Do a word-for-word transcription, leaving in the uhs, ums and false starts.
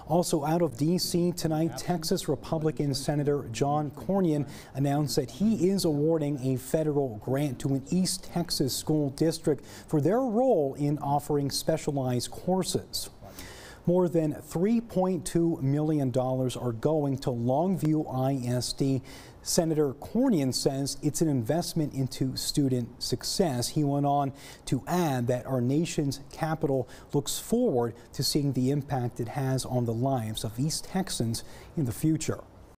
Also out of D C tonight, Texas Republican Senator John Cornyn announced that he is awarding a federal grant to an East Texas school district for their role in offering specialized courses. More than three point two million dollars are going to Longview I S D. Senator Cornyn says it's an investment into student success. He went on to add that our nation's capital looks forward to seeing the impact it has on the lives of East Texans in the future.